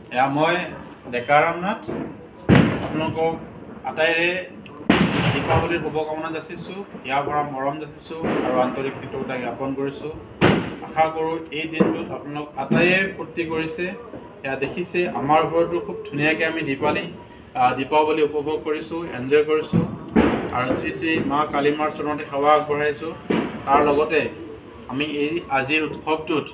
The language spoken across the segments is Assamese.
এয়া মই ডেকা ৰামনাথ আপোনালোকক আটাইৰে দীপাৱলীৰ শুভকামনা যাচিছোঁ, হিয়া ভৰা মৰম যাচিছোঁ আৰু আন্তৰিক কৃতজ্ঞতা জ্ঞাপন কৰিছোঁ। আশা কৰোঁ এই দিনটোত আপোনালোক আটাইয়ে ফূৰ্তি কৰিছে। এয়া দেখিছে আমাৰ ঘৰতো খুব ধুনীয়াকৈ আমি দীপাৱলী উপভোগ কৰিছোঁ, এনজয় কৰিছোঁ আৰু শ্ৰী শ্ৰী মা কালী মাৰ চৰণতে সেৱা আগবঢ়াইছোঁ। তাৰ লগতে আমি এই আজিৰ উৎসৱটোত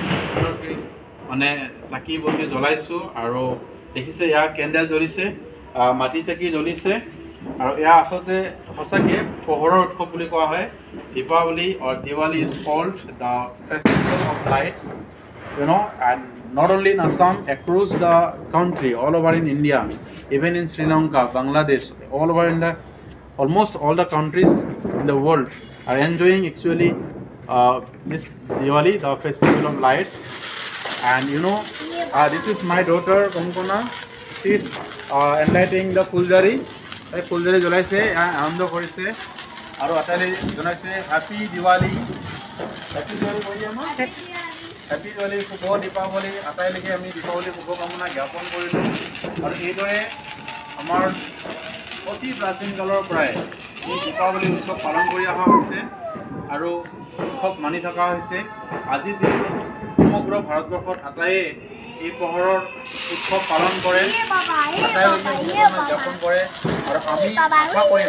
মানে চাকি বন্তি জ্বলাইছোঁ আৰু দেখিছে ইয়াৰ কেণ্ডেল জ্বলিছে, মাটি চাকি জ্বলিছে আৰু এয়া আচলতে সঁচাকৈ পোহৰৰ উৎসৱ বুলি কোৱা হয়। Diwali or Diwali is called the festival of lights, and not only in Assam, across the country, all over in India, even in Sri Lanka, Bangladesh, all over in almost all the countries in the world are enjoying actually this Diwali, the festival of lights. And this is my daughter Konkona. She is enlighting the ফুলজাৰি জ্বলাইছে, আনন্দ কৰিছে আৰু আটাইলৈ জনাইছে হেপী দিৱালী। হেপী দিৱালী কৈ দিয়া মই, হেপী দিৱালী, শুভ দীপাৱলী। আটাইলৈকে আমি দীপাৱলীৰ শুভকামনা জ্ঞাপন কৰিলোঁ আৰু এইদৰে আমাৰ অতি প্ৰাচীন কালৰ পৰাই এই দীপাৱলী উৎসৱ পালন কৰি অহা হৈছে আৰু উৎসৱ মানি থকা হৈছে। আজিৰ দিনটোত সমগ্ৰ ভাৰতবৰ্ষত আটাইয়ে এই পোহৰৰ উৎসৱ পালন কৰে, আটাইলৈকে শুভকামনা জ্ঞাপন কৰে আৰু আমি আশা কৰিম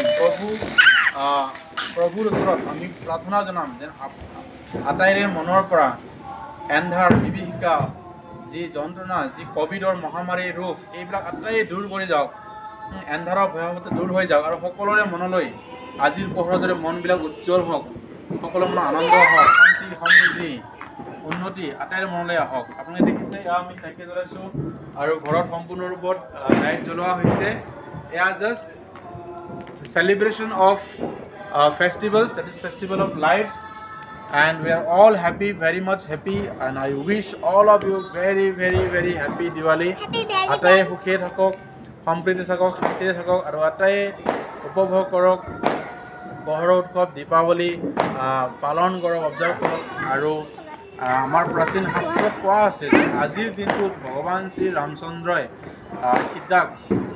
প্ৰভুৰ ওচৰত আমি প্ৰাৰ্থনা জনাম যে আটাইৰে মনৰ পৰা এন্ধাৰ, বিভীষিকা, যি যন্ত্ৰণা, যি ক'ভিডৰ মহামাৰীৰ ৰূপ, এইবিলাক আটাইয়ে দূৰ কৰি যাওক, এন্ধাৰৰ ভয়াৱহতা দূৰ হৈ যাওক আৰু সকলোৰে মনলৈ আজিৰ পোহৰৰ দৰে মনবিলাক উজ্জ্বল হওক, সকলো মনৰ আনন্দ হওক, শান্তি, সমৃদ্ধি, উন্নতি আটাইৰে মনলৈ আহক। আপুনি দেখিছে এয়া আমি চাকি জ্বলাইছোঁ আৰু ঘৰত সম্পূৰ্ণ ৰূপত লাইট জ্বলোৱা হৈছে। এয়া just celebration of festivals, that is festival of lights, and we are all happy, very much happy, and I wish all of you very very very happy Diwali. আটাইয়ে সুখে থাকক, সম্প্ৰীতি থাকক, শান্তিৰে থাকক আৰু আটাইয়ে উপভোগ কৰক পোহৰৰ উৎসৱ দীপাৱলী, পালন কৰক, অবজাৰ্ভ কৰক। আৰু আমাৰ প্ৰাচীন শাস্ত্ৰত কোৱা আছে যে আজিৰ দিনটোত ভগৱান শ্ৰী ৰামচন্দ্ৰই সীতাক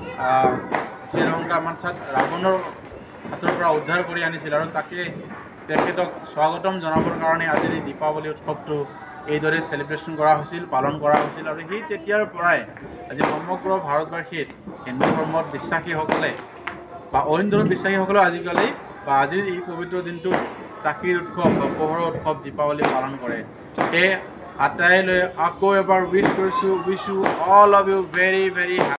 শ্ৰীলংকা মাঠাত ৰাৱণৰ হাতৰ পৰা উদ্ধাৰ কৰি আনিছিল আৰু তাকে তেখেতক স্বাগতম জনাবৰ কাৰণে আজিৰ এই দীপাৱলী উৎসৱটো এইদৰে চেলিব্ৰেশ্যন কৰা হৈছিল, পালন কৰা হৈছিল। আৰু সেই তেতিয়াৰ পৰাই আজি সমগ্ৰ ভাৰতবাসীত হিন্দু ধৰ্মত বিশ্বাসীসকলে বা অইন ধৰ্মত বিশ্বাসীসকলেও আজিকালি বা আজিৰ এই পবিত্ৰ দিনটোত চাকিৰ উৎসৱ বা পোহৰৰ উৎসৱ দীপাৱলী পালন কৰে। সেয়ে আটাইলৈ আকৌ এবাৰ উইচ কৰিছোঁ, wish you all of you very very